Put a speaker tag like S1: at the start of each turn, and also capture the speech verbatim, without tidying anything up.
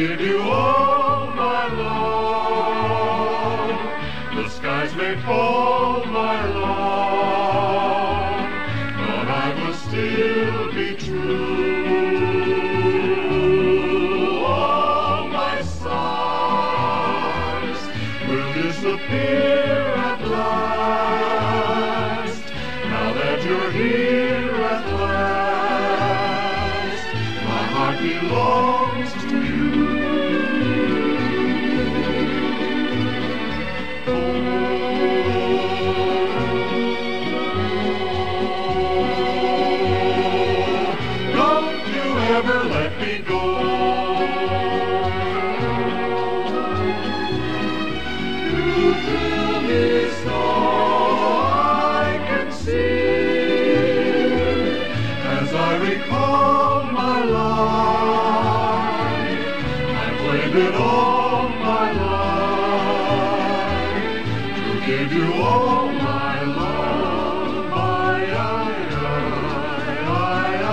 S1: give you all my love. The skies may fall, my love, but I will still be true. All my sorrows will disappear at last, now that you're here at last. My heart belongs to you. Never let me go. You fill me so I can see, as I recall my life. I've waited all my life to give you all my love. I, I, I, I,